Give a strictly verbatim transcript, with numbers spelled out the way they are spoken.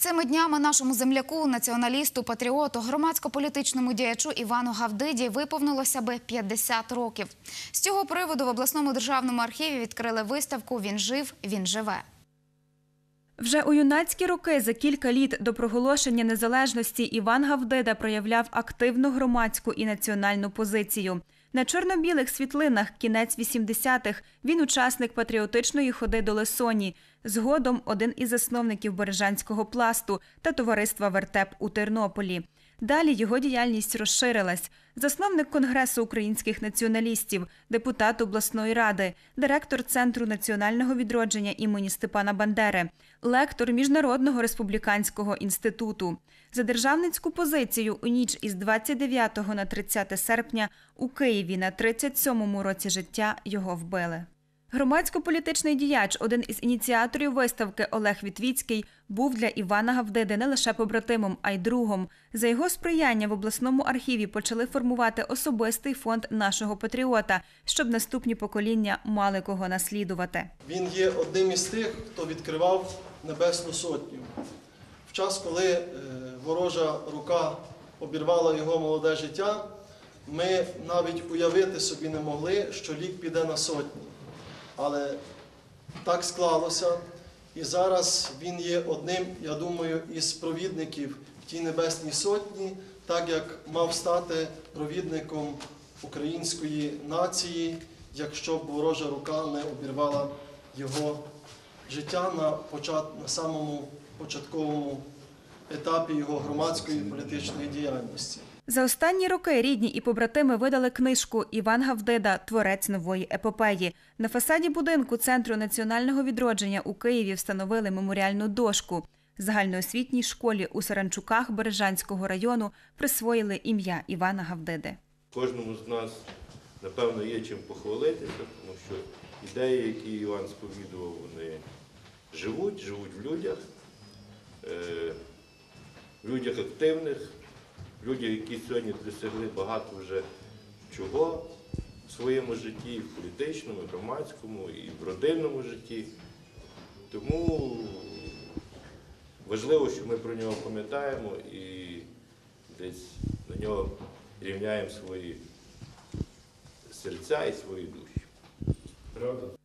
Цими днями нашому земляку, націоналісту, патріоту, громадсько-політичному діячу Івану Гавдиді виповнилося би п'ятдесят років. З цього приводу в обласному державному архіві відкрили виставку «Він жив, він живе». Вже у юнацькі роки, за кілька літ до проголошення незалежності, Іван Гавдида проявляв активну громадську і національну позицію. На чорно-білих світлинах кінець вісімдесятих він учасник патріотичної ходи до Лисоні, згодом один із засновників Бережанського пласту та товариства «Вертеп» у Тернополі. Далі його діяльність розширилась. Засновник Конгресу українських націоналістів, депутат обласної ради, директор Центру національного відродження імені Степана Бандери, лектор Міжнародного республіканського інституту. За державницьку позицію у ніч із двадцять дев'ятого на тридцяте серпня у Києві на тридцять сьомому році життя його вбили. Громадсько-політичний діяч, один із ініціаторів виставки Олег Вітвіцький, був для Івана Гавдиди не лише побратимом, а й другом. За його сприяння в обласному архіві почали формувати особистий фонд нашого патріота, щоб наступні покоління мали кого наслідувати. Він є одним із тих, хто відкривав Небесну Сотню. В час, коли ворожа рука обірвала його молоде життя, ми навіть уявити собі не могли, що лік піде на сотні. Але так склалося, і зараз він є одним, я думаю, із провідників в тій Небесній Сотні, так як мав стати провідником української нації, якщо б ворожа рука не обірвала його життя на, почат... на самому початковому етапі його громадської і політичної діяльності. За останні роки рідні і побратими видали книжку «Іван Гавдида. Творець нової епопеї». На фасаді будинку Центру національного відродження у Києві встановили меморіальну дошку. Загальноосвітній школі у Саранчуках Бережанського району присвоїли ім'я Івана Гавдиди. Кожному з нас, напевно, є чим похвалитися, тому що ідеї, які Іван сповідував, вони живуть, живуть в людях, в людях активних, люди, які сьогодні досягли багато вже чого в своєму житті, і в політичному, і в громадському, і в родинному житті. Тому важливо, що ми про нього пам'ятаємо і десь на нього рівняємо свої серця і свої душі. Правда?